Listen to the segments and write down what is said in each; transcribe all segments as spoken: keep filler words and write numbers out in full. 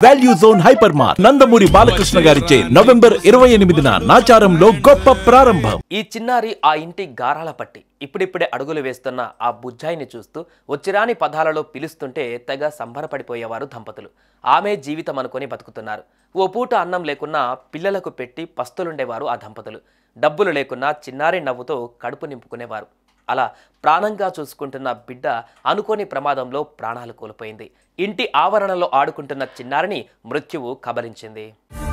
Value zone hyper mart Nandamuri Balakrishna గారిచే November ఇరవై ఎనిమిదిన నాచారంలో గొప్ప ప్రారంభం. ఈ చిన్నారి ఆ ఇంటి గారాల పట్టి ఇప్పుడిప్పుడే అడుగులు వేస్తున్న ఆ బుజ్జాయిని చూస్తూ వచ్చిరాని పదాలలో పిలుస్తుంటే తెగ సంబరపడిపోయేవారు దంపతులు. ఆమె జీవితం అనుకొని బతుకుతున్నారు. ఓ పూట అన్నం లేకున్నా పిల్లలకు పెట్టి పస్తులుండేవారు ఆ దంపతులు. డబ్బులు లేకున్నా చిన్నారి నవ్వుతో కడుపు నింపుకునేవారు. అలా ప్రాణంగా చూసుకుంటున్న బిడ్డ అనుకోని ప్రమాదంలో ప్రాణాలు కోల్పోయింది. ఇంటి ఆవరణలో ఆడుకుంటున్న చిన్నారిని మృత్యువు కబలించింది.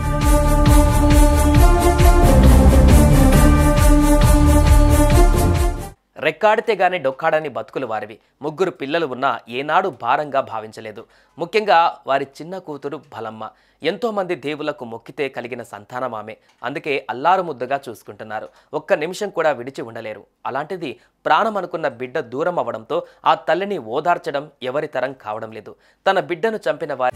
రెక్కాడితే గాని డొక్కాడని బతుకులు వారివి. ముగ్గురు పిల్లలు ఉన్నా ఏనాడు భారంగా భావించలేదు. ముఖ్యంగా వారి చిన్న కూతురు బలమ్మ. ఎంతోమంది దేవుళ్లకు మొక్కితే కలిగిన సంతానం ఆమె. అందుకే అల్లారు ముద్దుగా చూసుకుంటున్నారు. ఒక్క నిమిషం కూడా విడిచి ఉండలేరు. అలాంటిది ప్రాణం అనుకున్న బిడ్డ దూరం అవ్వడంతో ఆ తల్లిని ఓదార్చడం ఎవరి తరం కావడం లేదు. తన బిడ్డను చంపిన వారి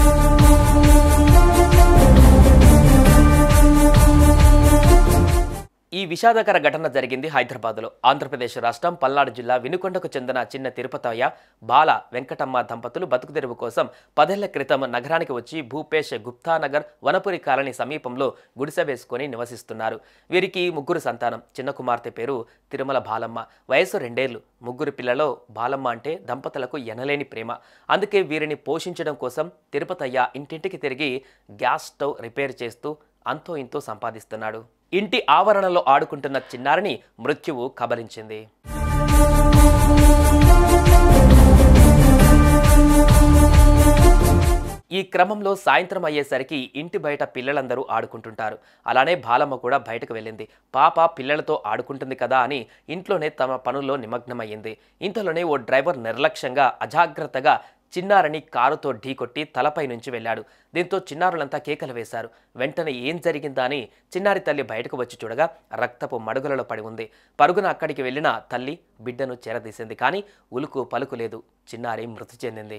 ఈ విషాదకర ఘటన జరిగింది హైదరాబాద్లో. ఆంధ్రప్రదేశ్ రాష్ట్రం పల్నాడు జిల్లా వినుకొండకు చెందిన చిన్న తిరుపతయ్య బాల వెంకటమ్మ దంపతులు బతుకుదెరువు కోసం పదేళ్ల క్రితం నగరానికి వచ్చి భూపేష్ గుప్తానగర్ వనపురి కాలనీ సమీపంలో గుడిసె వేసుకుని నివసిస్తున్నారు. వీరికి ముగ్గురు సంతానం. చిన్న కుమార్తె పేరు తిరుమల బాలమ్మ. వయసు రెండేళ్లు. ముగ్గురు పిల్లలో బాలమ్మ అంటే దంపతులకు ఎనలేని ప్రేమ. అందుకే వీరిని పోషించడం కోసం తిరుపతయ్య ఇంటింటికి తిరిగి గ్యాస్ స్టవ్ రిపేర్ చేస్తూ అంతో ఇంతో సంపాదిస్తున్నాడు. ఇంటి ఆవరణలో ఆడుకుంటున్న చిన్నారిని మృత్యువు కబలించింది. ఈ క్రమంలో సాయంత్రం అయ్యేసరికి ఇంటి బయట పిల్లలందరూ ఆడుకుంటుంటారు. అలానే బాలమ్మ కూడా బయటకు వెళ్ళింది. పాప పిల్లలతో ఆడుకుంటుంది కదా అని ఇంట్లోనే తమ పనుల్లో నిమగ్నమయ్యింది. ఇంతలోనే ఓ డ్రైవర్ నిర్లక్ష్యంగా అజాగ్రత్తగా చిన్నారిని కారుతో ఢీకొట్టి తలపై నుంచి వెళ్ళాడు. దీంతో చిన్నారులంతా కేకలు వేశారు. వెంటనే ఏం జరిగిందా అని చిన్నారి తల్లి బయటకు వచ్చి చూడగా రక్తపు మడుగులలో పడి ఉంది. పరుగున అక్కడికి వెళ్ళిన తల్లి బిడ్డను చేరదీసింది. కానీ ఉలుకు పలుకు లేదు. చిన్నారి మృతి చెందింది.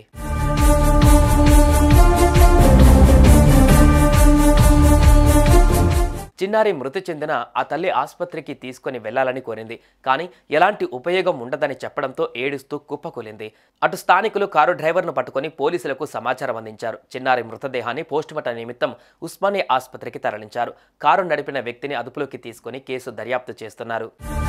చిన్నారి మృతి చెందిన ఆ తల్లి ఆసుపత్రికి తీసుకుని వెళ్లాలని కోరింది. కానీ ఎలాంటి ఉపయోగం ఉండదని చెప్పడంతో ఏడుస్తూ కుప్పకూలింది. అటు స్థానికులు కారు డ్రైవర్ను పట్టుకుని పోలీసులకు సమాచారం అందించారు. చిన్నారి మృతదేహాన్ని పోస్టుమార్టం నిమిత్తం ఉస్మానియా ఆసుపత్రికి తరలించారు. కారు నడిపిన వ్యక్తిని అదుపులోకి తీసుకుని కేసు దర్యాప్తు చేస్తున్నారు.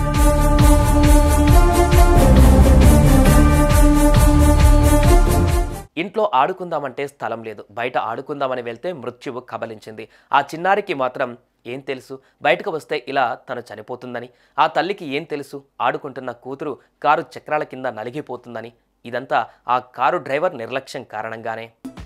ఇంట్లో ఆడుకుందామంటే స్థలం లేదు. బయట ఆడుకుందామని వెళ్తే మృత్యువు కబలించింది. ఆ చిన్నారికి మాత్రం ఏం తెలుసు బయటకు వస్తే ఇలా తను చనిపోతుందని? ఆ తల్లికి ఏం తెలుసు ఆడుకుంటున్న కూతురు కారు చక్రాల కింద నలిగిపోతుందని? ఇదంతా ఆ కారు డ్రైవర్ నిర్లక్ష్యం కారణంగానే.